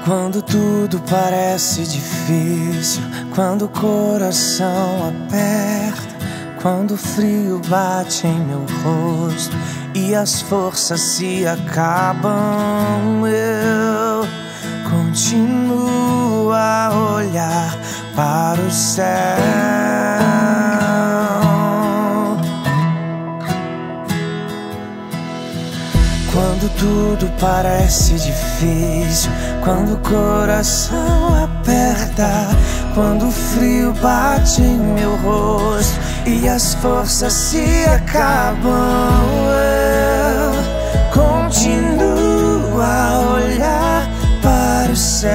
Quando tudo parece difícil, quando o coração aperta, quando o frio bate em meu rosto e as forças se acabam, eu continuo a olhar para o céu. Quando tudo parece difícil, quando o coração aperta, quando o frio bate em meu rosto e as forças se acabam, eu continuo a olhar para o céu,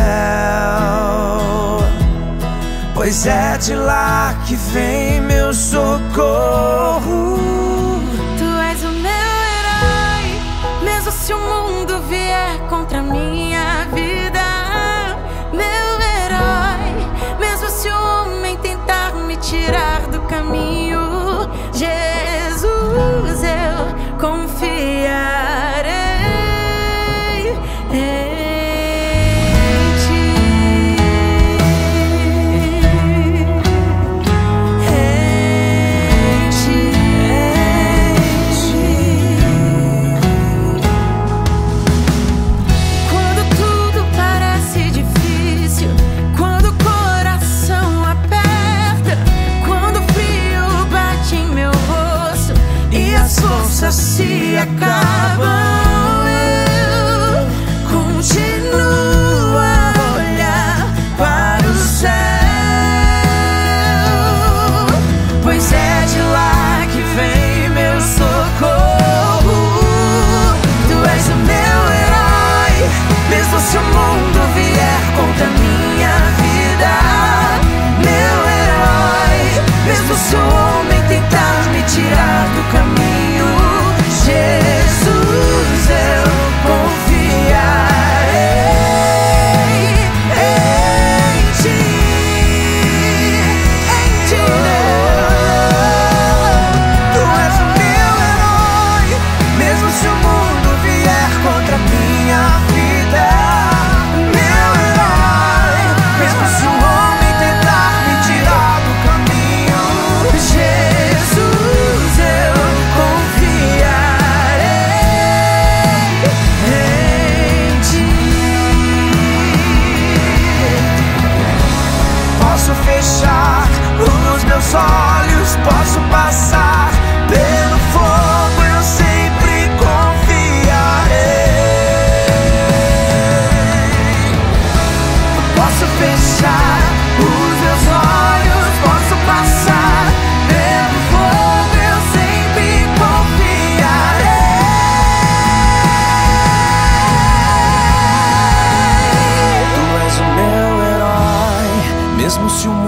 pois é de lá que vem meu socorro. Se o mundo vier contra minha vida, meu herói, mesmo se o homem tentar me tirar do caminho, Jesus, eu confiarei em ti. Se acabam, eu continuo a olhar para o céu, pois é de lá que vem meu socorro. Tu és o meu herói, mesmo se o mundo vier contra minha vida, meu herói, mesmo se o homem tentar me tirar do caminho, Jesus, eu confiarei em ti, em ti. Tu és o meu herói, mesmo se o mundo vier contra minha vida, meu herói, mesmo se o homem tentar me tirar do caminho, Jesus, eu fechar os meus olhos, posso passar pelo fogo, eu sempre confiarei. Posso fechar os meus olhos, posso passar pelo fogo, eu sempre confiarei. Tu és o meu herói, mesmo se o